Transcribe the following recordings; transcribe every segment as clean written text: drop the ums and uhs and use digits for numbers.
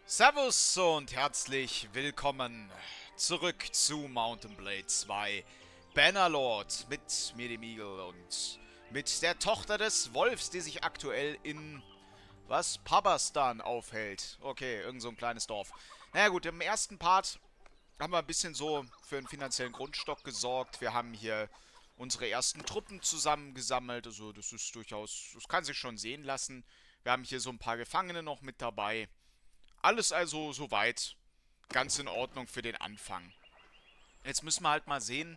Servus und herzlich willkommen zurück zu Mount & Blade 2 Bannerlord mit mir, dem Eagle, und mit der Tochter des Wolfs, die sich aktuell in, Pabastan aufhält. Okay, irgend so ein kleines Dorf. Naja gut, im ersten Part haben wir ein bisschen so für einen finanziellen Grundstock gesorgt. Wir haben hier unsere ersten Truppen zusammengesammelt, also das ist durchaus, das kann sich schon sehen lassen. Wir haben hier so ein paar Gefangene noch mit dabei. Alles also soweit ganz in Ordnung für den Anfang. Jetzt müssen wir halt mal sehen.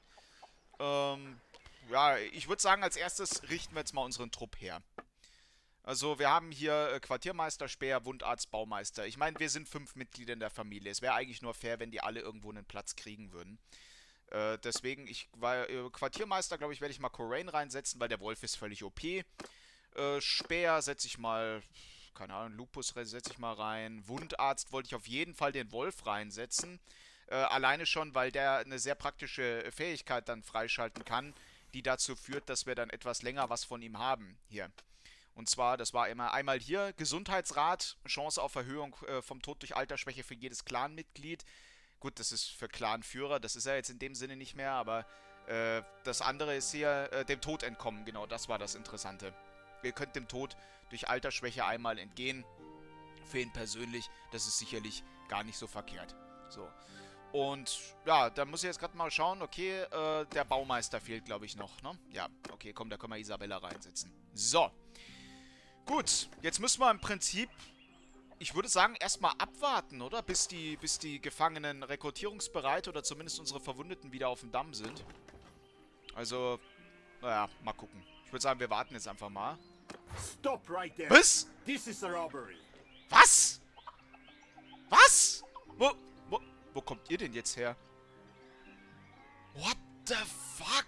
Ja, ich würde sagen, als erstes richten wir jetzt mal unseren Trupp her. Also wir haben hier Quartiermeister, Späher, Wundarzt, Baumeister. Ich meine, wir sind 5 Mitglieder in der Familie. Es wäre eigentlich nur fair, wenn die alle irgendwo einen Platz kriegen würden. Deswegen, Quartiermeister, glaube ich, werde ich mal Corain reinsetzen, weil der Wolf ist völlig OP. Späher setze ich mal, keine Ahnung, Lupus setze ich mal rein. Wundarzt wollte ich auf jeden Fall den Wolf reinsetzen. Alleine schon, weil der eine sehr praktische Fähigkeit dann freischalten kann, die dazu führt, dass wir dann etwas länger was von ihm haben. Hier. Und zwar, das war immer einmal hier, Gesundheitsrat, Chance auf Erhöhung vom Tod durch Altersschwäche für jedes Clanmitglied. Gut, das ist für Clanführer, das ist er jetzt in dem Sinne nicht mehr, aber das andere ist hier, dem Tod entkommen, genau, das war das Interessante. Ihr könnt dem Tod durch Altersschwäche einmal entgehen. Für ihn persönlich, das ist sicherlich gar nicht so verkehrt. So. Und ja, da muss ich jetzt gerade mal schauen. Okay, der Baumeister fehlt, glaube ich, noch, ne? Ja, okay, komm, da können wir Isabella reinsetzen. So. Gut, jetzt müssen wir im Prinzip, ich würde sagen, erstmal abwarten, oder? Bis die Gefangenen rekrutierungsbereit oder zumindest unsere Verwundeten wieder auf dem Damm sind. Also, naja, mal gucken. Ich würde sagen, wir warten jetzt einfach mal. Stop right there. Was? This is a robbery. Was? Was? Wo kommt ihr denn jetzt her? What the fuck?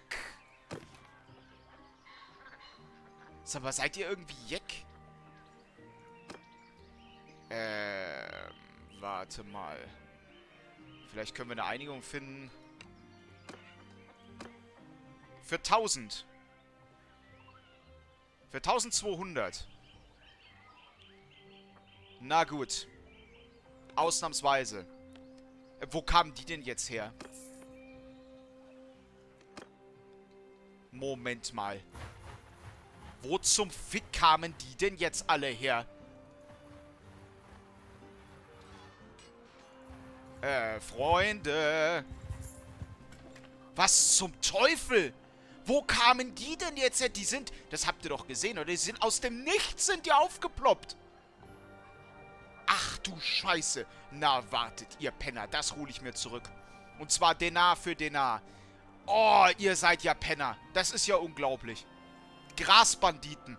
Sag mal, seid ihr irgendwie Jeck? Warte mal. Vielleicht können wir eine Einigung finden. Für 1000. Für 1200. Na gut. Ausnahmsweise. Wo kamen die denn jetzt her? Moment mal. Wo zum Fick kamen die denn jetzt alle her? Freunde. Was zum Teufel? Wo kamen die denn jetzt her? Die sind, das habt ihr doch gesehen, oder? Die sind aus dem Nichts, sind die aufgeploppt. Ach du Scheiße. Na, wartet, ihr Penner. Das hole ich mir zurück. Und zwar Denar für Denar. Oh, ihr seid ja Penner. Das ist ja unglaublich. Grasbanditen.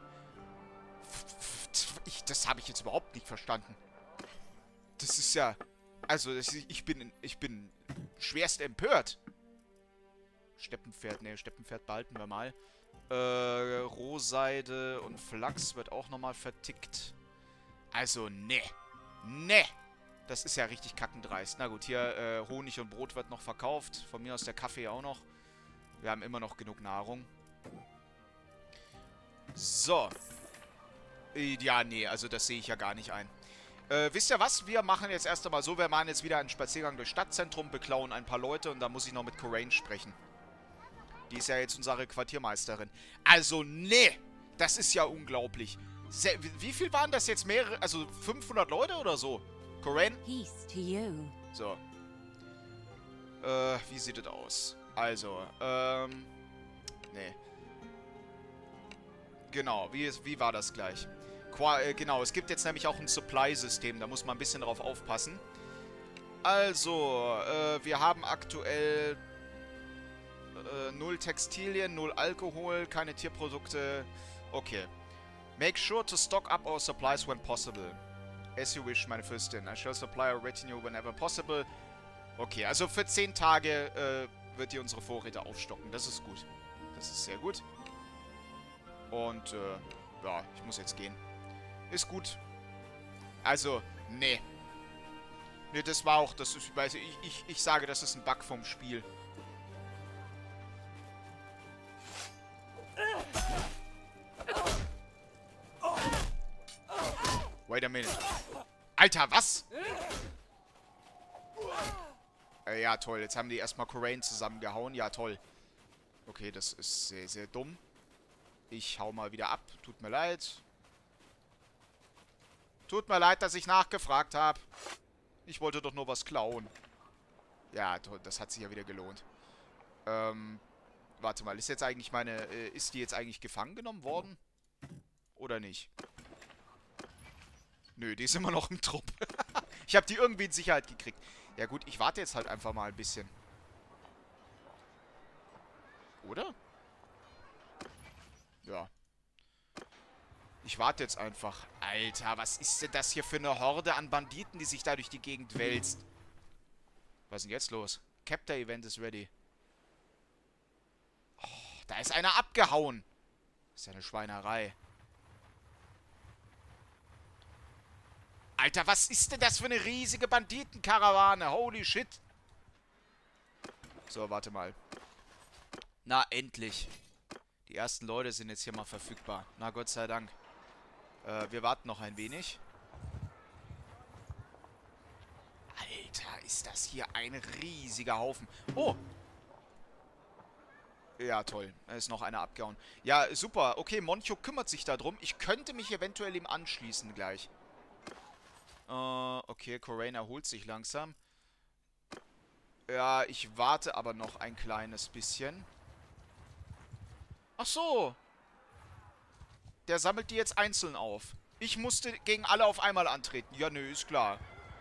Das habe ich jetzt überhaupt nicht verstanden. Das ist ja... Also, ich bin schwerst empört. Steppenpferd, ne, Steppenpferd behalten wir mal. Rohseide und Flachs wird auch nochmal vertickt. Also, ne. Ne. Das ist ja richtig kackendreist. Na gut, hier Honig und Brot wird noch verkauft. Von mir aus der Kaffee auch noch. Wir haben immer noch genug Nahrung. So. Ja, nee, also das sehe ich ja gar nicht ein. Wisst ihr was? Wir machen jetzt erst einmal so, wir machen jetzt wieder einen Spaziergang durchs Stadtzentrum, beklauen ein paar Leute und da muss ich noch mit Corain sprechen. Die ist ja jetzt unsere Quartiermeisterin. Also, nee! Das ist ja unglaublich. Wie viel waren das jetzt? Mehrere, also 500 Leute oder so? Corain? Peace to you. So. Wie sieht das aus? Also, nee. Genau, wie war das gleich? Genau, es gibt jetzt nämlich auch ein Supply-System, da muss man ein bisschen drauf aufpassen. Also, wir haben aktuell 0 Textilien, 0 Alkohol, keine Tierprodukte. Okay. Make sure to stock up our supplies when possible. As you wish, meine Fürstin. I shall supply our retinue whenever possible. Okay, also für 10 Tage wird ihr unsere Vorräte aufstocken. Das ist gut. Das ist sehr gut. Und, ja, ich muss jetzt gehen. Ist gut. Also, nee. Nee, das war auch, das ist, ich sage, das ist ein Bug vom Spiel. Wait a minute. Alter, was? Ja, toll. Jetzt haben die erstmal Corraine zusammengehauen. Ja, toll. Okay, das ist sehr, sehr dumm. Ich hau mal wieder ab. Tut mir leid. Tut mir leid, dass ich nachgefragt habe. Ich wollte doch nur was klauen. Ja, toll. Das hat sich ja wieder gelohnt. Warte mal. Ist jetzt eigentlich ist die jetzt eigentlich gefangen genommen worden? Oder nicht? Nö, die ist immer noch im Trupp. Ich habe die irgendwie in Sicherheit gekriegt. Ja gut, ich warte jetzt halt einfach mal ein bisschen. Oder? Ja. Ich warte jetzt einfach. Alter, was ist denn das hier für eine Horde an Banditen, die sich da durch die Gegend wälzt? Was ist denn jetzt los? Capture Event is ready. Oh, da ist einer abgehauen. Das ist ja eine Schweinerei. Alter, was ist denn das für eine riesige Banditenkarawane? Holy shit. So, warte mal. Na, endlich. Die ersten Leute sind jetzt hier mal verfügbar. Na, Gott sei Dank. Wir warten noch ein wenig. Alter, ist das hier ein riesiger Haufen. Oh! Ja, toll. Da ist noch einer abgehauen. Ja, super. Okay, Moncho kümmert sich darum. Ich könnte mich eventuell ihm anschließen gleich. Okay, Corraine erholt sich langsam. Ja, ich warte aber noch ein kleines bisschen. Ach so. Der sammelt die jetzt einzeln auf. Ich musste gegen alle auf einmal antreten. Ja, nö, ist klar.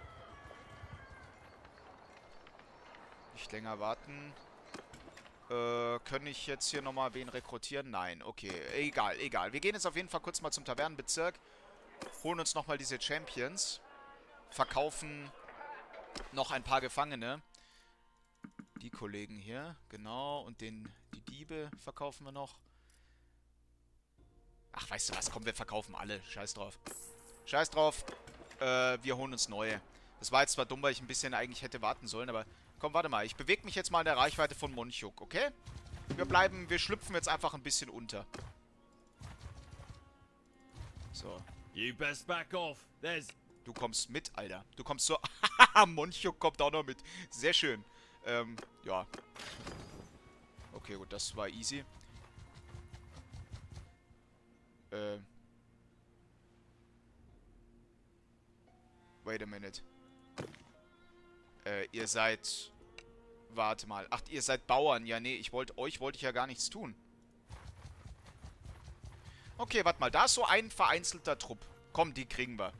Nicht länger warten. Kann ich jetzt hier nochmal wen rekrutieren? Nein, okay. Egal, egal. Wir gehen jetzt auf jeden Fall kurz mal zum Tavernenbezirk. Holen uns nochmal diese Champions. Verkaufen noch ein paar Gefangene. Die Kollegen hier, genau. Und die Diebe verkaufen wir noch. Ach, weißt du was? Komm, wir verkaufen alle. Scheiß drauf. Scheiß drauf. Wir holen uns neue. Das war jetzt zwar dumm, weil ich ein bisschen eigentlich hätte warten sollen, aber... Komm, warte mal. Ich bewege mich jetzt mal in der Reichweite von Monchuk, okay? Wir schlüpfen jetzt einfach ein bisschen unter. So. You best back off. Du kommst mit, Alter. Du kommst so... Monchuk kommt auch noch mit. Sehr schön. Ja. Okay, gut, das war easy. Wait a minute. Ihr seid... Warte mal. Ach, ihr seid Bauern. Ja, nee, euch wollte ich ja gar nichts tun. Okay, warte mal. Da ist so ein vereinzelter Trupp. Komm, die kriegen wir.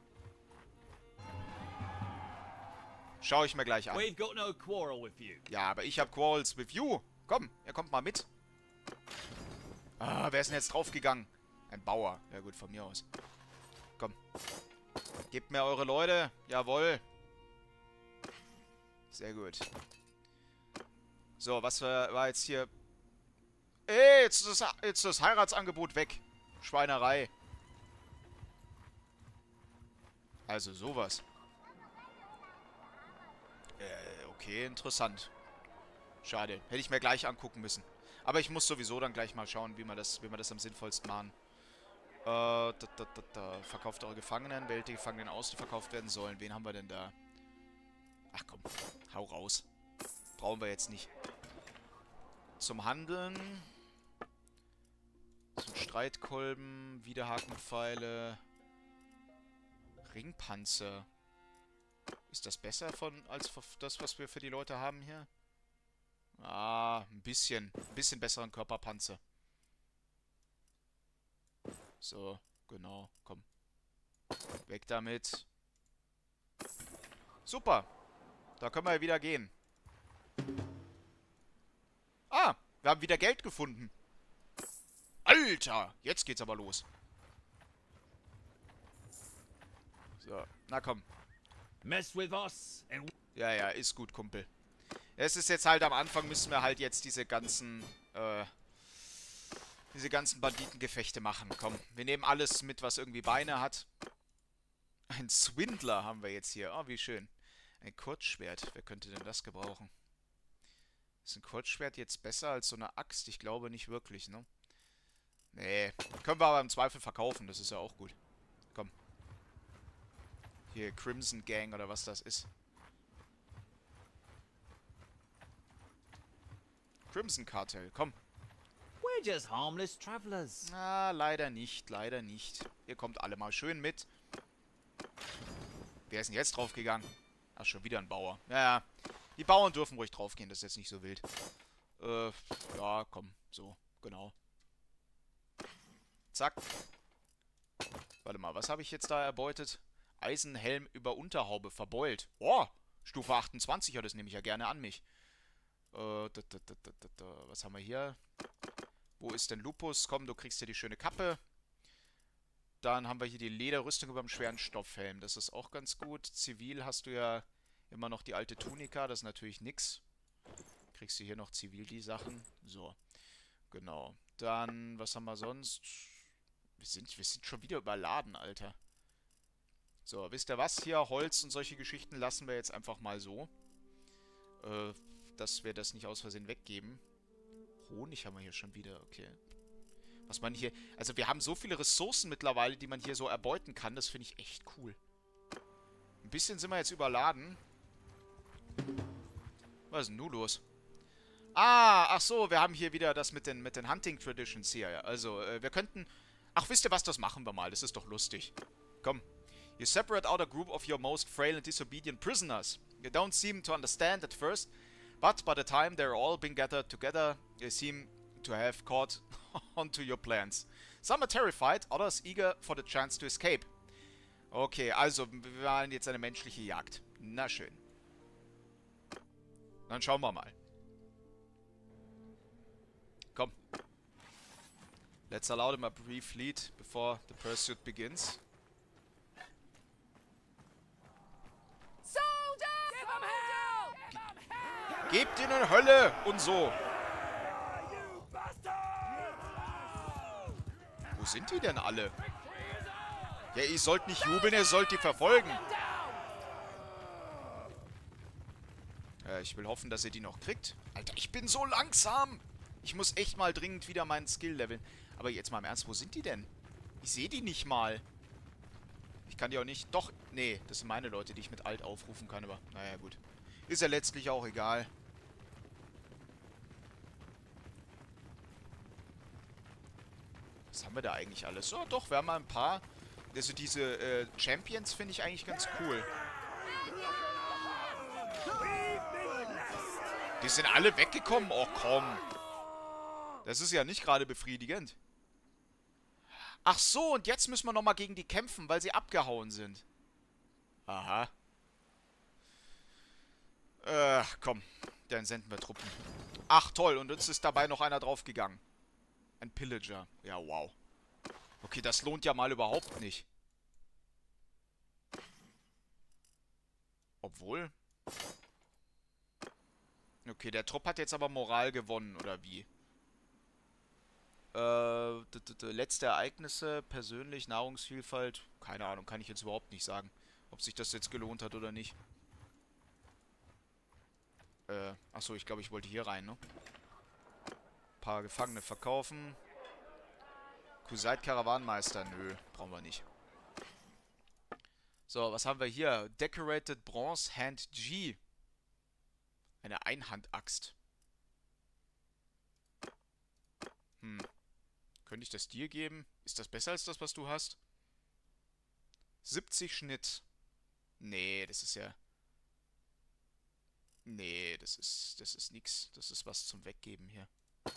Schau ich mir gleich an. Ja, aber ich habe Quarrels with you. Komm, er kommt mal mit. Ah, wer ist denn jetzt draufgegangen? Ein Bauer. Ja gut, von mir aus. Komm. Gebt mir eure Leute. Jawohl. Sehr gut. So, was war jetzt hier? Ey, jetzt ist das Heiratsangebot weg. Schweinerei. Also sowas. Okay, interessant. Schade. Hätte ich mir gleich angucken müssen. Aber ich muss sowieso dann gleich mal schauen, wie wir das am sinnvollsten machen. Verkauft eure Gefangenen. Wählt die Gefangenen aus, die verkauft werden sollen. Wen haben wir denn da? Ach komm, hau raus. Brauchen wir jetzt nicht. Zum Handeln. Zum Streitkolben. Widerhakenpfeile. Ringpanzer. Ist das besser als das, was wir für die Leute haben hier? Ah, ein bisschen. Ein bisschen besseren Körperpanzer. So, genau. Komm. Weg damit. Super. Da können wir ja wieder gehen. Ah, wir haben wieder Geld gefunden. Alter, jetzt geht's aber los. So, na komm. Mess with us and... Ja, ja, ist gut, Kumpel. Es ist jetzt halt am Anfang, müssen wir halt jetzt diese ganzen Banditengefechte machen. Komm, wir nehmen alles mit, was irgendwie Beine hat. Ein Swindler haben wir jetzt hier. Oh, wie schön. Ein Kurzschwert. Wer könnte denn das gebrauchen? Ist ein Kurzschwert jetzt besser als so eine Axt? Ich glaube nicht wirklich, ne? Nee. Können wir aber im Zweifel verkaufen. Das ist ja auch gut. Komm. Hier, Crimson Gang oder was das ist. Crimson Cartel. Komm. We're just harmless travelers. Na, leider nicht, leider nicht. Ihr kommt alle mal schön mit. Wer ist denn jetzt draufgegangen? Ach, schon wieder ein Bauer. Ja, die Bauern dürfen ruhig draufgehen, das ist jetzt nicht so wild. Ja, komm, so, genau. Zack. Warte mal, was habe ich jetzt da erbeutet? Eisenhelm über Unterhaube verbeult. Oh, Stufe 28, ja, das nehme ich ja gerne an mich. Was haben wir hier? Wo ist denn Lupus? Komm, du kriegst hier die schöne Kappe. Dann haben wir hier die Lederrüstung über dem schweren Stoffhelm. Das ist auch ganz gut. Zivil hast du ja immer noch die alte Tunika. Das ist natürlich nix. Kriegst du hier noch zivil die Sachen. So, genau. Dann, was haben wir sonst? Wir sind schon wieder überladen, Alter. So, wisst ihr was? Hier, Holz und solche Geschichten lassen wir jetzt einfach mal so. Dass wir das nicht aus Versehen weggeben. Honig haben wir hier schon wieder, okay. Was man hier... Also wir haben so viele Ressourcen mittlerweile, die man hier so erbeuten kann. Das finde ich echt cool. Ein bisschen sind wir jetzt überladen. Was ist denn nun los? Ah, ach so, wir haben hier wieder das mit den Hunting Traditions hier. Ja. Also, wir könnten... Ach, wisst ihr was? Das machen wir mal. Das ist doch lustig. Komm. You separate out a group of your most frail and disobedient prisoners. You don't seem to understand at first, but by the time they're all been gathered together, you seem to have caught onto your plans. Some are terrified, others eager for the chance to escape. Okay, also, wir waren jetzt eine menschliche Jagd. Na schön. Dann schauen wir mal. Komm. Let's allow them a brief lead before the pursuit begins. Gebt ihnen Hölle und so. Wo sind die denn alle? Ja, ihr sollt nicht jubeln, ihr sollt die verfolgen. Ich will hoffen, dass ihr die noch kriegt. Alter, ich bin so langsam. Ich muss echt mal dringend wieder meinen Skill leveln. Aber jetzt mal im Ernst, wo sind die denn? Ich sehe die nicht mal. Ich kann die auch nicht... Doch, nee, das sind meine Leute, die ich mit Alt aufrufen kann, aber naja, gut. Ist ja letztlich auch egal. Was haben wir da eigentlich alles? So, doch, wir haben mal ein paar. Also diese Champions finde ich eigentlich ganz cool. Die sind alle weggekommen. Oh, komm. Das ist ja nicht gerade befriedigend. Ach so, und jetzt müssen wir nochmal gegen die kämpfen, weil sie abgehauen sind. Aha. Komm. Dann senden wir Truppen. Ach, toll. Und jetzt ist dabei noch einer draufgegangen. Ein Pillager. Ja, wow. Okay, das lohnt ja mal überhaupt nicht. Obwohl... Okay, der Trupp hat jetzt aber Moral gewonnen, oder wie? Letzte Ereignisse, persönlich, Nahrungsvielfalt. Keine Ahnung, kann ich jetzt überhaupt nicht sagen, ob sich das jetzt gelohnt hat oder nicht. Achso, ich glaube, ich wollte hier rein, ne? Paar Gefangene verkaufen. Kusait Karawanenmeister, nö, brauchen wir nicht. So, was haben wir hier? Decorated Bronze Hand G. Eine Einhandaxt. Könnte ich das dir geben? Ist das besser als das, was du hast? 70 Schnitt. Nee, das ist ja... Nee, das ist nix. Das ist was zum Weggeben hier.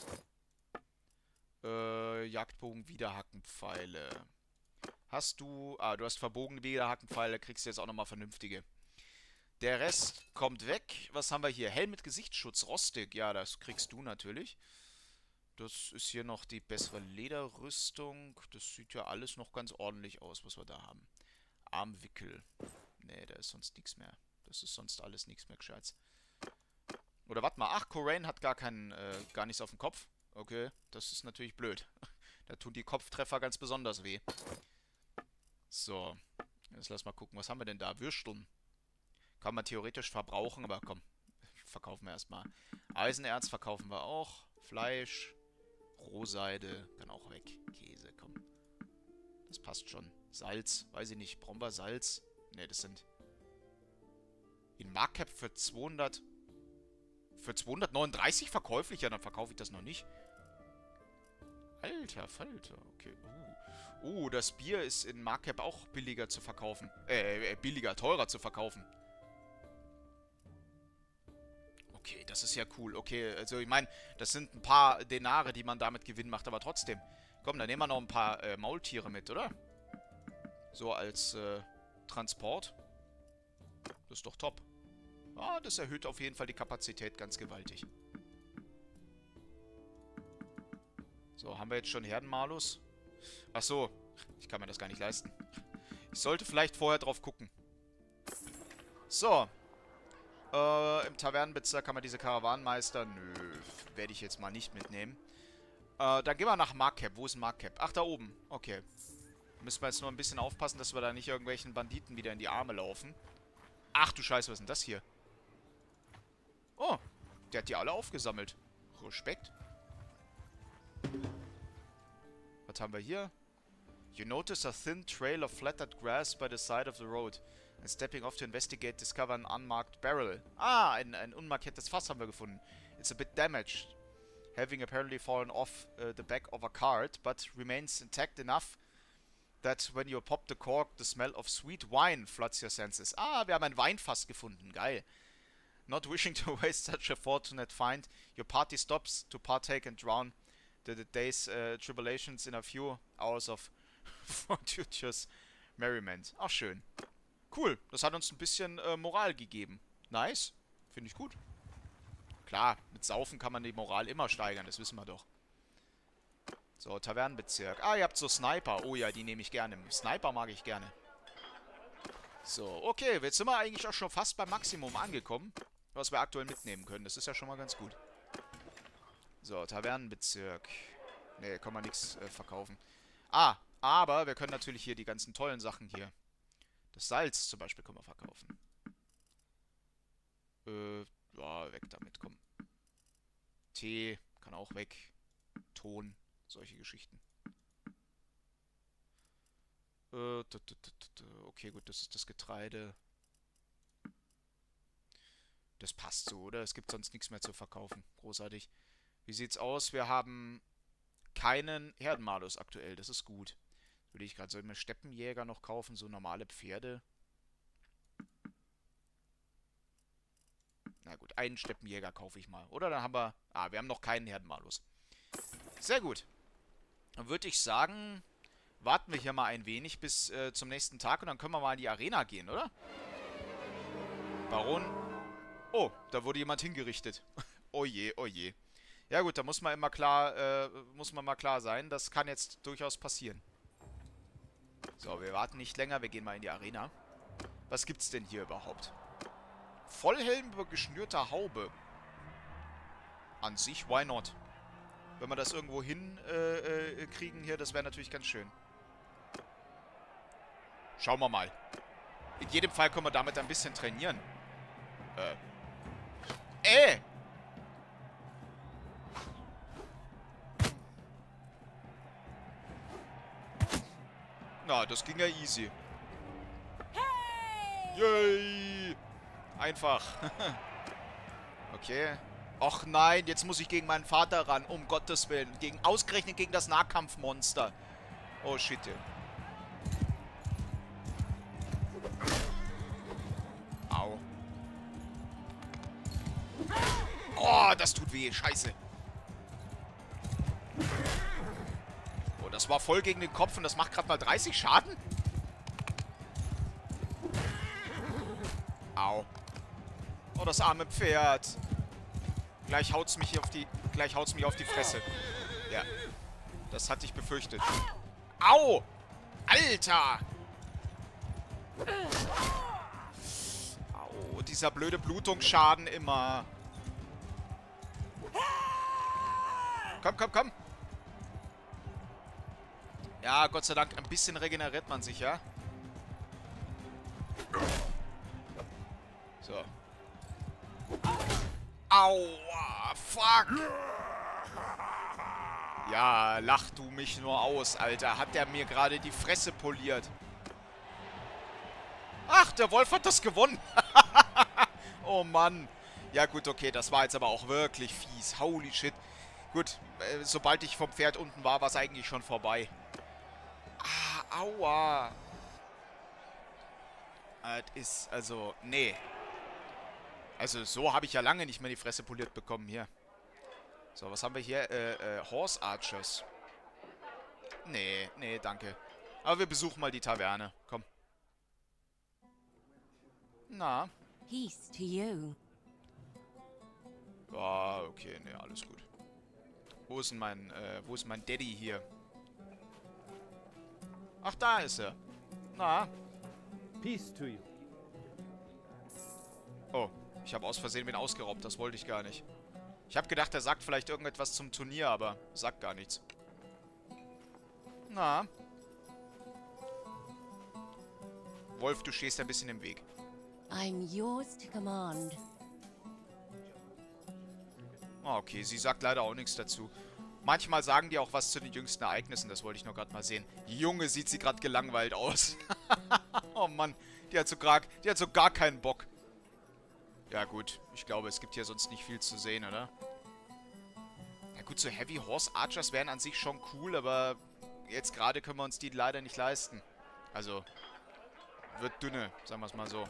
Jagdbogen, Widerhackenpfeile. Hast du... Ah, du hast verbogene Widerhackenpfeile. Kriegst du jetzt auch nochmal vernünftige. Der Rest kommt weg. Was haben wir hier? Helm mit Gesichtsschutz, rostig. Ja, das kriegst du natürlich. Das ist hier noch die bessere Lederrüstung. Das sieht ja alles noch ganz ordentlich aus, was wir da haben. Armwickel. Nee, da ist sonst nichts mehr. Das ist sonst alles nichts mehr Gescheites. Oder warte mal. Ach, Corain hat gar nichts auf dem Kopf. Okay, das ist natürlich blöd. Da tun die Kopftreffer ganz besonders weh. So. Jetzt lass mal gucken. Was haben wir denn da? Würsteln. Kann man theoretisch verbrauchen, aber komm. Verkaufen wir erstmal. Eisenerz verkaufen wir auch. Fleisch. Rohseide. Kann auch weg. Käse, komm. Das passt schon. Salz. Weiß ich nicht. Brauchen wir Salz? Ne, das sind... In Markcap für 200... Für 239 verkäuflich? Ja, dann verkaufe ich das noch nicht. Alter Falter, okay. Das Bier ist in Markup auch billiger zu verkaufen. Teurer zu verkaufen. Okay, das ist ja cool. Okay, also ich meine, das sind ein paar Denare, die man damit Gewinn macht, aber trotzdem. Komm, dann nehmen wir noch ein paar Maultiere mit, oder? So als Transport. Das ist doch top. Ah, das erhöht auf jeden Fall die Kapazität ganz gewaltig. So, haben wir jetzt schon Herdenmalus? Ach so, ich kann mir das gar nicht leisten. Ich sollte vielleicht vorher drauf gucken. So. Im Tavernenbezirk kann man diese Karawanenmeister... Nö, werde ich jetzt mal nicht mitnehmen. Dann gehen wir nach Markup. Wo ist Markup? Ach, da oben. Okay. Müssen wir jetzt nur ein bisschen aufpassen, dass wir da nicht irgendwelchen Banditen wieder in die Arme laufen. Ach du Scheiße, was ist denn das hier? Oh, der hat die alle aufgesammelt. Respekt. Was haben wir hier? You notice a thin trail of flattered grass by the side of the road. And stepping off to investigate, discover an unmarked barrel. Ah, ein unmarkiertes Fass haben wir gefunden. It's a bit damaged, having apparently fallen off the back of a cart, but remains intact enough that when you pop the cork, the smell of sweet wine floods your senses. Ah, wir haben ein Weinfass gefunden. Geil. Not wishing to waste such a fortunate find, your party stops to partake and drown the day's tribulations in a few hours of fortuitous merriment. Ach, schön. Cool, das hat uns ein bisschen Moral gegeben. Nice, finde ich gut. Klar, mit Saufen kann man die Moral immer steigern, das wissen wir doch. So, Tavernenbezirk. Ah, ihr habt so Sniper. Oh ja, die nehme ich gerne. Sniper mag ich gerne. So, okay, jetzt sind wir eigentlich auch schon fast beim Maximum angekommen, was wir aktuell mitnehmen können. Das ist ja schon mal ganz gut. So, Tavernenbezirk. Ne, kann man nichts verkaufen. Ah, aber wir können natürlich hier die ganzen tollen Sachen hier. Das Salz zum Beispiel können wir verkaufen. Ja, weg damit, komm. Tee kann auch weg. Ton, solche Geschichten. Okay, gut, das ist das Getreide. Das passt so, oder? Es gibt sonst nichts mehr zu verkaufen. Großartig. Wie sieht's aus? Wir haben keinen Herdenmalus aktuell. Das ist gut. Würde ich gerade, soll ich mir Steppenjäger noch kaufen? So normale Pferde. Na gut, einen Steppenjäger kaufe ich mal. Oder dann haben wir... Ah, wir haben noch keinen Herdenmalus. Sehr gut. Dann würde ich sagen, warten wir hier mal ein wenig bis zum nächsten Tag und dann können wir mal in die Arena gehen, oder? Baron. Oh, da wurde jemand hingerichtet. Oh je, oh je. Ja gut, da muss man immer klar, mal klar sein. Das kann jetzt durchaus passieren. So, wir warten nicht länger. Wir gehen mal in die Arena. Was gibt's denn hier überhaupt? Vollhelm über geschnürter Haube. An sich, why not? Wenn wir das irgendwo hin kriegen hier, das wäre natürlich ganz schön. Schauen wir mal. In jedem Fall können wir damit ein bisschen trainieren. Na, das ging ja easy. Yay! Einfach. Okay. Och nein, jetzt muss ich gegen meinen Vater ran. Um Gottes Willen. Ausgerechnet gegen das Nahkampfmonster. Oh shit. Au. Oh, das tut weh. Scheiße. Oh, das war voll gegen den Kopf und das macht gerade mal 30 Schaden? Au. Oh, das arme Pferd. Gleich haut's mich auf die Fresse. Ja. Das hatte ich befürchtet. Au! Alter! Au, dieser blöde Blutungsschaden immer. Komm, komm, komm. Ja, Gott sei Dank, ein bisschen regeneriert man sich, ja? So. Aua, fuck. Ja, lach du mich nur aus, Alter. Hat der mir gerade die Fresse poliert. Ach, der Wolf hat das gewonnen. Oh Mann. Ja gut, okay, das war jetzt aber auch wirklich fies. Holy shit. Gut, sobald ich vom Pferd unten war, war es eigentlich schon vorbei. Ah, aua. Das ist, also, nee. Also so habe ich ja lange nicht mehr die Fresse poliert bekommen hier. So, was haben wir hier? Horse Archers. Nee, nee, danke. Aber wir besuchen mal die Taverne. Komm. Na. Peace to you. Ah, okay, nee, alles gut. Wo ist denn mein Daddy hier? Ach, da ist er. Na. Peace to you. Oh, ich habe aus Versehen wen ausgeraubt. Das wollte ich gar nicht. Ich habe gedacht, er sagt vielleicht irgendetwas zum Turnier, aber sagt gar nichts. Na. Wolf, du stehst ein bisschen im Weg. I'm yours to command. Ah, okay, sie sagt leider auch nichts dazu. Manchmal sagen die auch was zu den jüngsten Ereignissen, das wollte ich nur gerade mal sehen. Junge, sieht sie gerade gelangweilt aus. Oh Mann, die hat so gar keinen Bock. Ja gut, ich glaube, es gibt hier sonst nicht viel zu sehen, oder? Ja gut, so Heavy Horse Archers wären an sich schon cool, aber jetzt gerade können wir uns die leider nicht leisten. Also, wird dünne, sagen wir es mal so.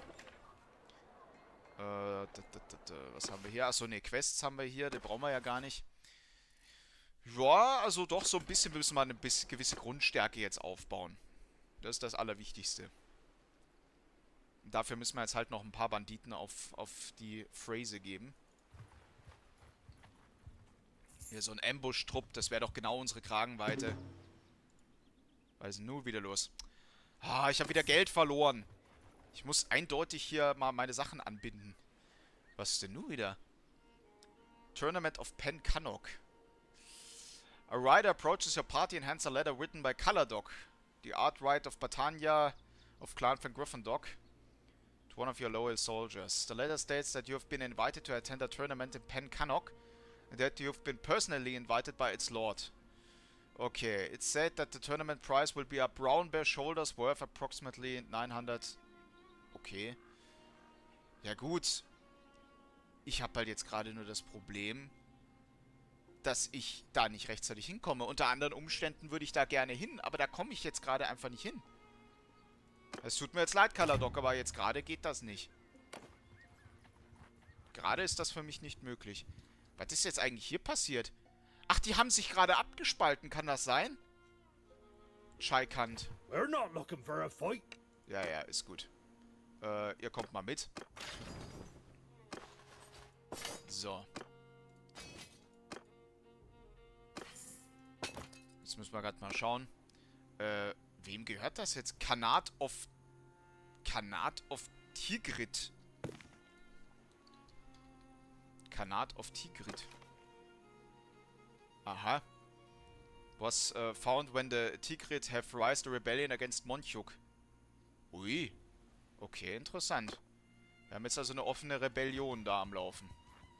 Was haben wir hier? Achso, ne, Quests haben wir hier, die brauchen wir ja gar nicht. Ja, also doch so ein bisschen müssen wir eine gewisse Grundstärke jetzt aufbauen. Das ist das Allerwichtigste. Dafür müssen wir jetzt halt noch ein paar Banditen auf die Phrase geben. Hier so ein Ambush-Trupp, das wäre doch genau unsere Kragenweite. Was ist denn nun wieder los? Ah, ich habe wieder Geld verloren. Ich muss eindeutig hier mal meine Sachen anbinden. Was ist denn nun wieder? Tournament of Pen Cannock. A rider approaches your party and hands a letter written by Caladog, the Archright of Batania of Clan Van Gryffindor, to one of your loyal soldiers. The letter states that you have been invited to attend a tournament in Pen Cannock and that you have been personally invited by its lord. Okay, it said that the tournament prize will be a brown bear shoulders worth approximately 900. Okay. Ja gut. Ich habe halt jetzt gerade nur das Problem, dass ich da nicht rechtzeitig hinkomme. Unter anderen Umständen würde ich da gerne hin, aber da komme ich jetzt gerade einfach nicht hin. Es tut mir jetzt leid, Caladog, aber jetzt gerade geht das nicht. Gerade ist das für mich nicht möglich. Was ist jetzt eigentlich hier passiert? Ach, die haben sich gerade abgespalten, kann das sein? Chaikant. We're not looking for a fight. Ja, ja, ist gut. Ihr kommt mal mit. So. Jetzt müssen wir gerade mal schauen. Wem gehört das jetzt? Khanat of Tigrit. Khanat of Tigrit. Aha. Was found when the Tigrit have raised a rebellion against Montjuk. Ui. Okay, interessant. Wir haben jetzt also eine offene Rebellion da am Laufen.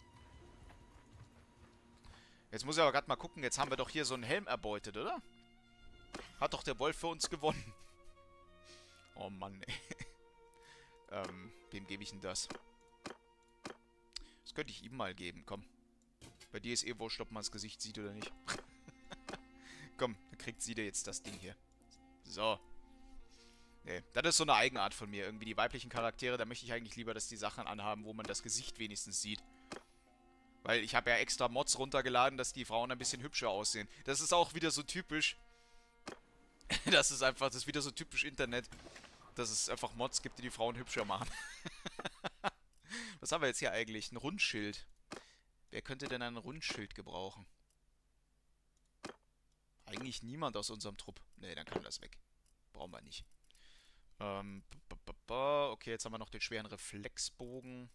Jetzt muss ich aber gerade mal gucken. Jetzt haben wir doch hier so einen Helm erbeutet, oder? Hat doch der Wolf für uns gewonnen. Oh Mann, ey. Wem gebe ich denn das? Das könnte ich ihm mal geben, komm. Bei dir ist eh wurscht, ob man das Gesicht sieht oder nicht. Komm, dann kriegt sie dir jetzt das Ding hier. So. Nee, das ist so eine Eigenart von mir. Irgendwie die weiblichen Charaktere, da möchte ich eigentlich lieber, dass die Sachen anhaben, wo man das Gesicht wenigstens sieht. Weil ich habe ja extra Mods runtergeladen, dass die Frauen ein bisschen hübscher aussehen. Das ist auch wieder so typisch. Das ist wieder so typisch Internet. Dass es einfach Mods gibt, die die Frauen hübscher machen. Was haben wir jetzt hier eigentlich? Ein Rundschild. Wer könnte denn ein Rundschild gebrauchen? Eigentlich niemand aus unserem Trupp. Ne, dann kann das weg. Brauchen wir nicht. Okay, jetzt haben wir noch den schweren Reflexbogen.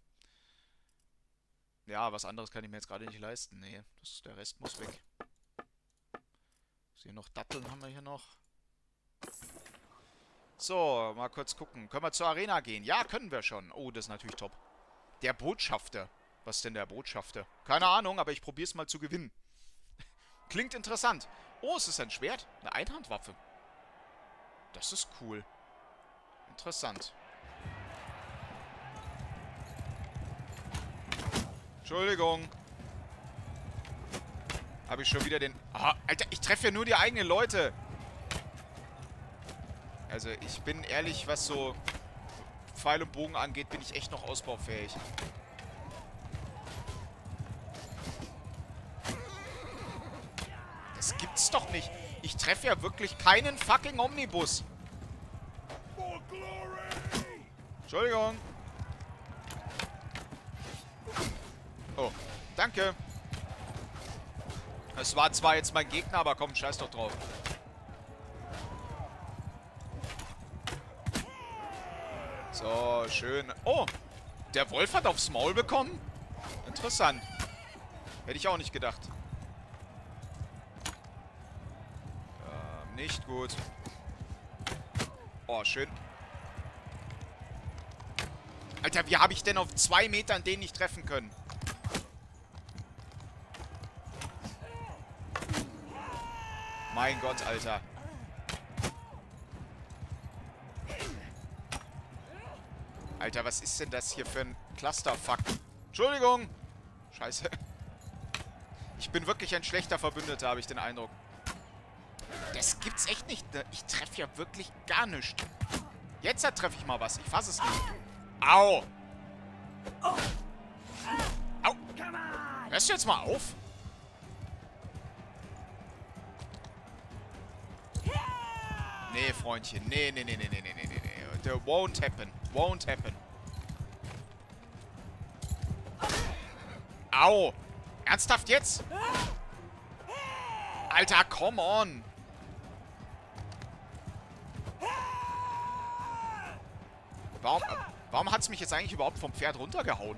Ja, was anderes kann ich mir jetzt gerade nicht leisten. Nee, der Rest muss weg. Hier noch Datteln haben wir hier noch. So, mal kurz gucken. Können wir zur Arena gehen? Ja, können wir schon. Oh, das ist natürlich top. Der Botschafter. Was ist denn der Botschafter? Keine Ahnung, aber ich probiere es mal zu gewinnen. Klingt interessant. Oh, es ist ein Schwert. Eine Einhandwaffe. Das ist cool. Interessant. Entschuldigung. Habe ich schon wieder den... Ah, Alter, ich treffe ja nur die eigenen Leute. Also, ich bin ehrlich, was so Pfeil und Bogen angeht, bin ich echt noch ausbaufähig. Das gibt's doch nicht. Ich treffe ja wirklich keinen fucking Omnibus. Entschuldigung. Oh, danke. Es war zwar jetzt mein Gegner, aber komm, scheiß doch drauf. So, schön. Oh, der Wolf hat aufs Maul bekommen? Interessant. Hätte ich auch nicht gedacht. Nicht gut. Oh, schön. Alter, wie habe ich denn auf 2 Metern den nicht treffen können? Mein Gott, Alter. Alter, was ist denn das hier für ein Clusterfuck? Entschuldigung. Scheiße. Ich bin wirklich ein schlechter Verbündeter, habe ich den Eindruck. Das gibt's echt nicht. Ne? Ich treffe ja wirklich gar nichts. Jetzt treffe ich mal was. Ich fasse es nicht. Au. Au. Hörst du jetzt mal auf? Nee, Freundchen. Nee. Der won't happen. Won't happen. Au. Ernsthaft jetzt? Alter, come on. Warum hat es mich jetzt eigentlich überhaupt vom Pferd runtergehauen?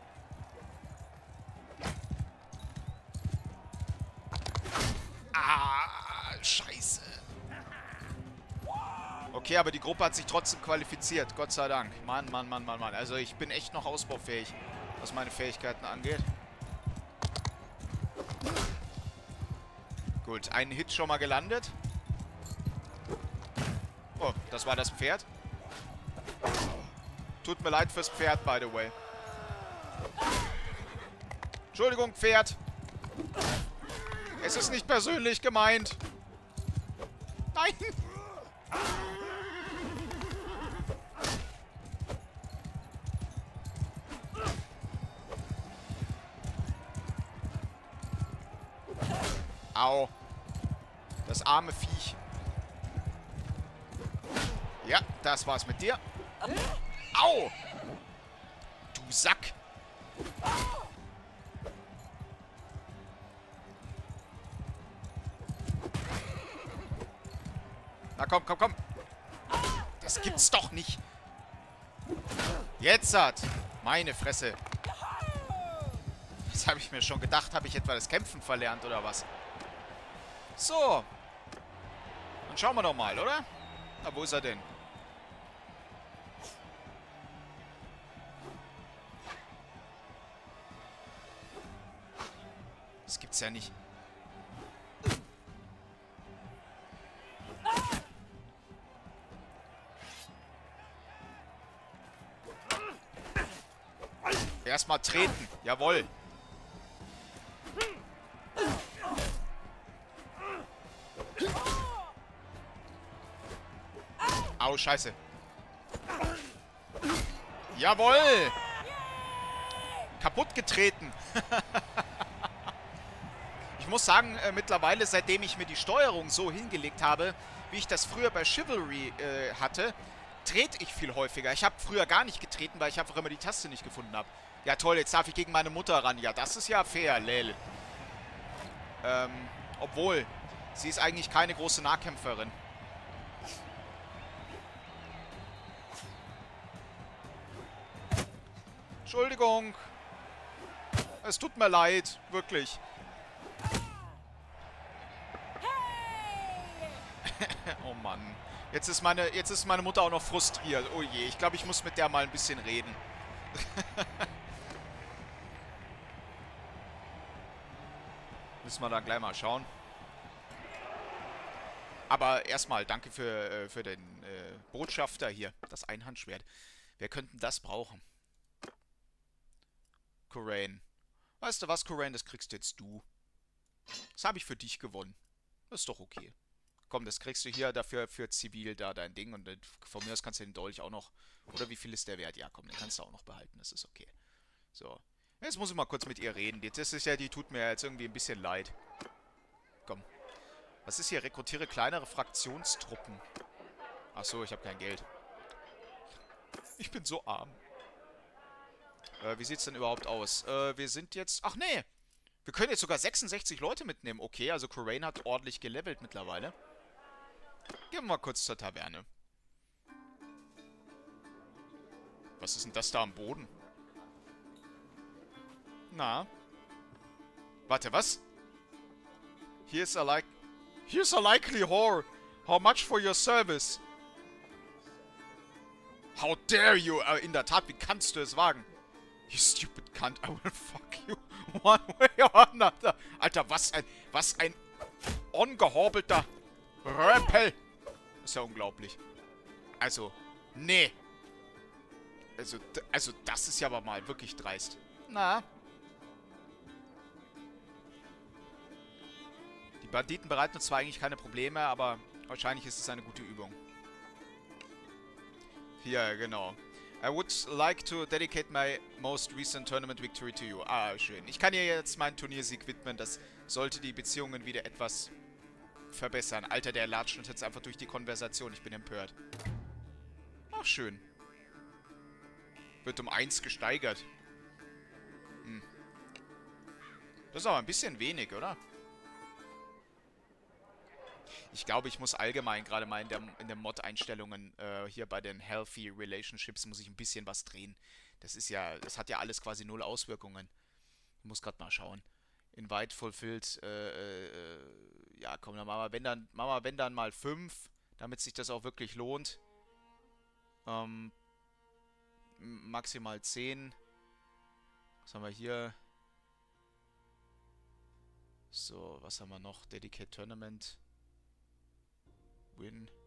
Ah, scheiße. Okay, aber die Gruppe hat sich trotzdem qualifiziert. Gott sei Dank. Mann. Also ich bin echt noch ausbaufähig, was meine Fähigkeiten angeht. Gut, einen Hit schon mal gelandet. Oh, das war das Pferd. Tut mir leid fürs Pferd, by the way. Entschuldigung, Pferd. Es ist nicht persönlich gemeint. Nein. Au. Das arme Viech. Ja, das war's mit dir. Au! Du Sack! Na komm. Das gibt's doch nicht. Jetzt hat. Meine Fresse. Das habe ich mir schon gedacht. Habe ich etwa das Kämpfen verlernt oder was? So. Dann schauen wir doch mal, oder? Na, wo ist er denn? Das gibt's ja nicht. Erstmal treten. Jawohl. Au, scheiße. Jawohl. Kaputt getreten. Ich muss sagen, mittlerweile, seitdem ich mir die Steuerung so hingelegt habe, wie ich das früher bei Chivalry hatte, trete ich viel häufiger. Ich habe früher gar nicht getreten, weil ich einfach immer die Taste nicht gefunden habe. Ja toll, jetzt darf ich gegen meine Mutter ran. Ja, das ist ja fair, lel. Obwohl, sie ist eigentlich keine große Nahkämpferin. Entschuldigung. Es tut mir leid, wirklich. Oh Mann. Jetzt ist meine Mutter auch noch frustriert. Oh je, ich glaube, ich muss mit der mal ein bisschen reden. Müssen wir dann gleich mal schauen. Aber erstmal danke für den Botschafter hier. Das Einhandschwert. Wer könnte das brauchen? Corain. Weißt du was, Corain, das kriegst jetzt du. Das habe ich für dich gewonnen. Das ist doch okay. Komm, das kriegst du hier dafür für zivil da dein Ding. Und von mir aus kannst du den Dolch auch noch... Oder wie viel ist der wert? Ja, komm, den kannst du auch noch behalten. Das ist okay. So. Jetzt muss ich mal kurz mit ihr reden. Das ist ja, die tut mir jetzt irgendwie ein bisschen leid. Komm. Was ist hier? Rekrutiere kleinere Fraktionstruppen. Achso, ich habe kein Geld. Ich bin so arm. Wie sieht's denn überhaupt aus? Wir sind jetzt... Ach nee! Wir können jetzt sogar 66 Leute mitnehmen. Okay, also Corain hat ordentlich gelevelt mittlerweile. Gehen wir mal kurz zur Taverne. Was ist denn das da am Boden? Na? Warte, was? Here's a likely whore. How much for your service? How dare you? In der Tat, wie kannst du es wagen? You stupid cunt, I will fuck you one way or another. Alter, was ein ongehorbelter Röpel. Ist ja unglaublich. Also, nee. Also, das ist ja aber mal wirklich dreist. Na? Die Banditen bereiten uns zwar eigentlich keine Probleme, aber wahrscheinlich ist es eine gute Übung. Hier, genau. I would like to dedicate my most recent tournament victory to you. Ah, schön. Ich kann ihr jetzt meinen Turniersieg widmen. Das sollte die Beziehungen wieder etwas verbessern. Alter, der latscht uns jetzt einfach durch die Konversation. Ich bin empört. Ach, schön. Wird um 1 gesteigert. Hm. Das ist aber ein bisschen wenig, oder? Ich glaube, ich muss allgemein gerade mal in den Mod-Einstellungen hier bei den Healthy Relationships muss ich ein bisschen was drehen. Das ist ja, das hat ja alles quasi 0 Auswirkungen. Ich muss gerade mal schauen. Invite fulfilled, ja komm, dann machen wir wenn dann mal 5, damit sich das auch wirklich lohnt. Maximal 10. Was haben wir hier? So, was haben wir noch? Dedicate Tournament. Win.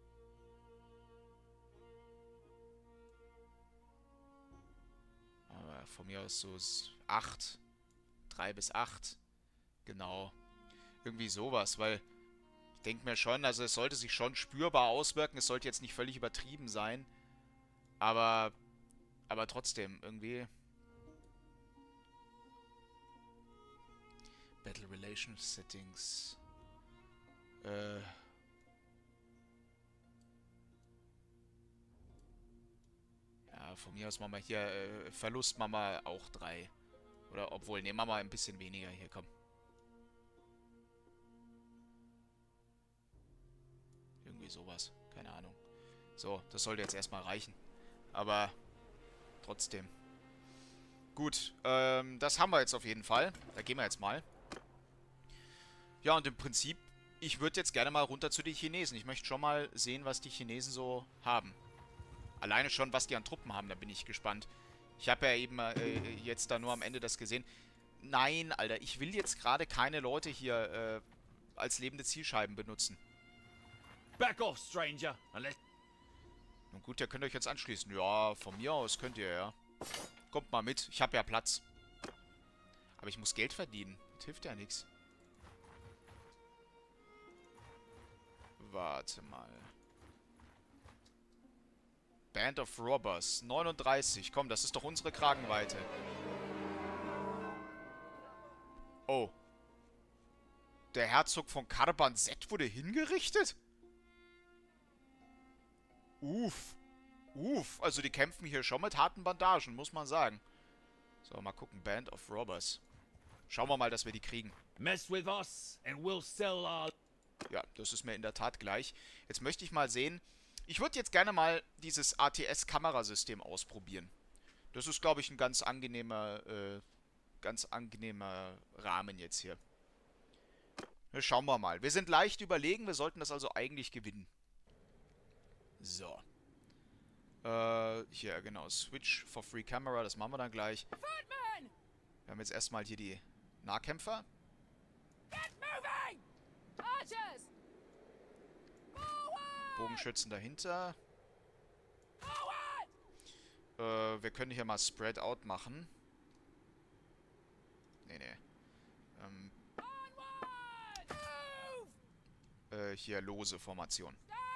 Aber von mir aus so 8. 3 bis 8. Genau. Irgendwie sowas, weil ich denke mir schon, also es sollte sich schon spürbar auswirken. Es sollte jetzt nicht völlig übertrieben sein. Aber trotzdem, irgendwie... Battle Relations Settings. Ja, von mir aus machen wir hier Verlust machen wir auch 3. Oder obwohl, nehmen wir mal ein bisschen weniger hier, komm. Irgendwie sowas. Keine Ahnung. So, das sollte jetzt erstmal reichen. Aber trotzdem. Gut, das haben wir jetzt auf jeden Fall. Da gehen wir jetzt mal. Ja, und im Prinzip, ich würde jetzt gerne mal runter zu den Chinesen. Ich möchte schon mal sehen, was die Chinesen so haben. Alleine schon, was die an Truppen haben, da bin ich gespannt. Ich habe ja eben jetzt da nur am Ende das gesehen. Nein, Alter, ich will jetzt gerade keine Leute hier als lebende Zielscheiben benutzen. Back off, stranger. Nun gut, ihr könnt euch jetzt anschließen. Ja, von mir aus könnt ihr ja. Kommt mal mit, ich habe ja Platz. Aber ich muss Geld verdienen. Das hilft ja nichts. Warte mal. Band of Robbers. 39. Komm, das ist doch unsere Kragenweite. Oh. Der Herzog von Karbanset wurde hingerichtet? Uff. Uff. Also die kämpfen hier schon mit harten Bandagen, muss man sagen. So, mal gucken. Band of Robbers. Schauen wir mal, dass wir die kriegen. Mess with us and we'll sell our... Ja, das ist mir in der Tat gleich. Jetzt möchte ich mal sehen. Ich würde jetzt gerne mal dieses ATS-Kamerasystem ausprobieren. Das ist, glaube ich, ein ganz angenehmer Rahmen jetzt hier. Ja, schauen wir mal. Wir sind leicht überlegen. Wir sollten das also eigentlich gewinnen. So. Hier, genau. Switch for Free Camera. Das machen wir dann gleich. Wir haben jetzt erstmal hier die Nahkämpfer. Bogenschützen dahinter. Wir können hier mal Spread Out machen. Nee, nee. Hier, lose Formation.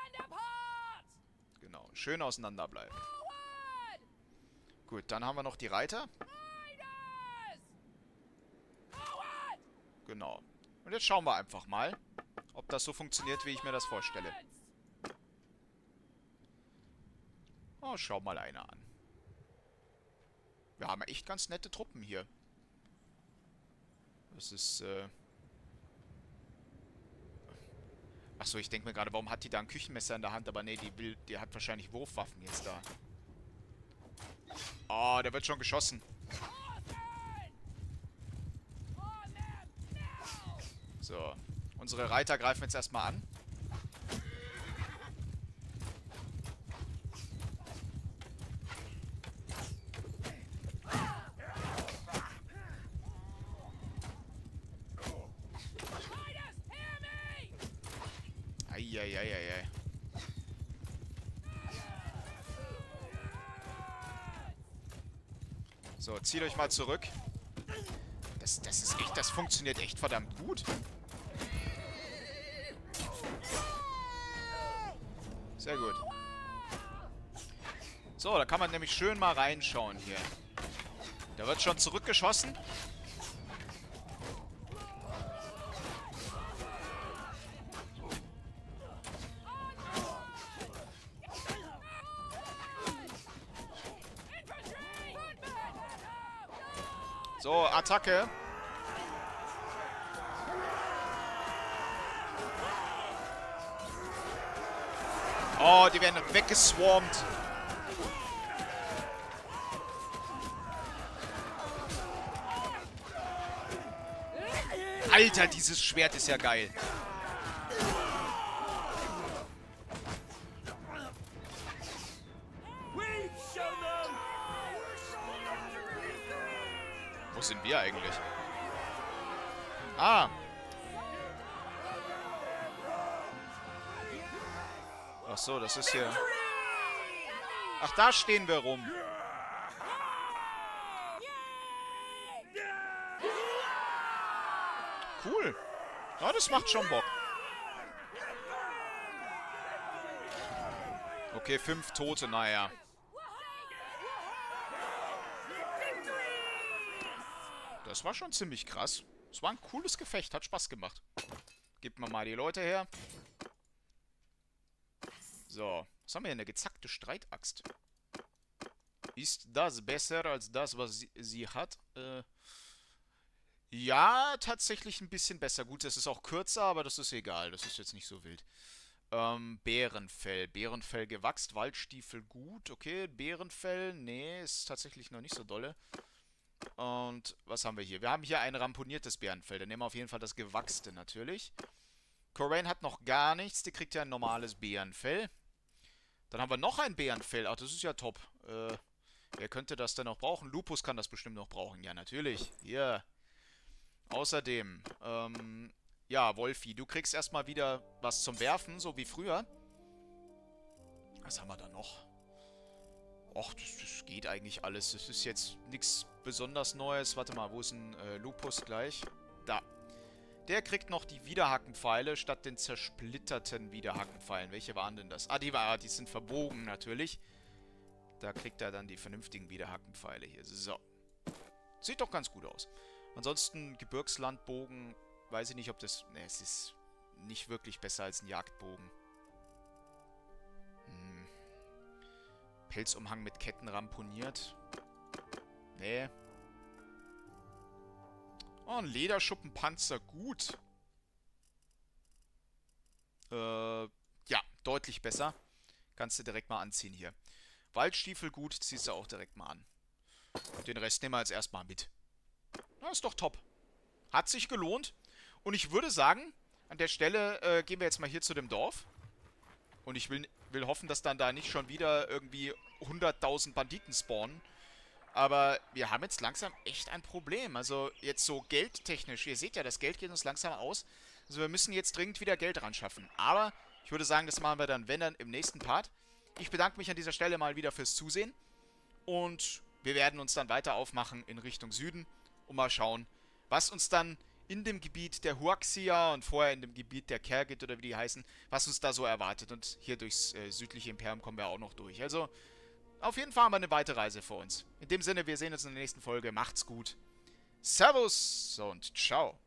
Genau. Schön auseinanderbleiben. Gut, dann haben wir noch die Reiter. Genau. Und jetzt schauen wir einfach mal, ob das so funktioniert, wie ich mir das vorstelle. Oh, schau mal einer an. Wir haben echt ganz nette Truppen hier. Das ist, Achso, ich denke mir gerade, warum hat die da ein Küchenmesser in der Hand? Aber nee, die hat wahrscheinlich Wurfwaffen jetzt da. Oh, der wird schon geschossen. So. Unsere Reiter greifen jetzt erstmal an. Eieieiei. So, zieht euch mal zurück. Das ist echt, das funktioniert echt verdammt gut. Sehr gut. So, da kann man nämlich schön mal reinschauen hier. Da wird schon zurückgeschossen. So, Attacke. Oh, die werden weggeswarmt. Alter, dieses Schwert ist ja geil. Wo sind wir eigentlich? Ah. Ach so, das ist hier... Ach, da stehen wir rum. Cool. Ja, das macht schon Bock. Okay, 5 Tote, naja. Das war schon ziemlich krass. Es war ein cooles Gefecht, hat Spaß gemacht. Gib mir mal die Leute her. So, was haben wir hier? Eine gezackte Streitaxt. Ist das besser als das, was sie hat? Ja, tatsächlich ein bisschen besser. Gut, es ist auch kürzer, aber das ist egal. Das ist jetzt nicht so wild. Bärenfell. Bärenfell gewachst. Waldstiefel gut. Okay, Bärenfell. Nee, ist tatsächlich noch nicht so dolle. Und was haben wir hier? Wir haben hier ein ramponiertes Bärenfell. Dann nehmen wir auf jeden Fall das gewachste natürlich. Coraine hat noch gar nichts. Die kriegt ja ein normales Bärenfell. Dann haben wir noch ein Bärenfell. Ach, das ist ja top. Wer könnte das denn noch brauchen? Lupus kann das bestimmt noch brauchen. Ja, natürlich. Hier. Außerdem, ja, Wolfi, du kriegst erstmal wieder was zum Werfen, so wie früher. Was haben wir da noch? Och, das geht eigentlich alles. Das ist jetzt nichts besonders Neues. Warte mal, wo ist ein Lupus gleich? Da. Der kriegt noch die Widerhackenpfeile statt den zersplitterten Widerhackenpfeilen. Welche waren denn das? Ah, die sind verbogen natürlich. Da kriegt er dann die vernünftigen Widerhackenpfeile hier. So. Sieht doch ganz gut aus. Ansonsten Gebirgslandbogen. Weiß ich nicht, ob das... Ne, es ist nicht wirklich besser als ein Jagdbogen. Pelzumhang mit Ketten ramponiert. Nee. Oh, ein Lederschuppenpanzer. Gut. Ja, deutlich besser. Kannst du direkt mal anziehen hier. Waldstiefel gut, ziehst du auch direkt mal an. Den Rest nehmen wir jetzt erstmal mit. Na, ist doch top. Hat sich gelohnt. Und ich würde sagen, an der Stelle gehen wir jetzt mal hier zu dem Dorf. Und ich will hoffen, dass dann da nicht schon wieder irgendwie 100.000 Banditen spawnen. Aber wir haben jetzt langsam echt ein Problem. Also jetzt so geldtechnisch. Ihr seht ja, das Geld geht uns langsam aus. Also wir müssen jetzt dringend wieder Geld ran schaffen. Aber ich würde sagen, das machen wir dann, wenn dann, im nächsten Part. Ich bedanke mich an dieser Stelle mal wieder fürs Zusehen. Und wir werden uns dann weiter aufmachen in Richtung Süden. Und mal schauen, was uns dann in dem Gebiet der Huaxia und vorher in dem Gebiet der Kergit oder wie die heißen, was uns da so erwartet. Und hier durchs südliche Imperium kommen wir auch noch durch. Also, auf jeden Fall haben wir eine weite Reise vor uns. In dem Sinne, wir sehen uns in der nächsten Folge. Macht's gut. Servus und ciao.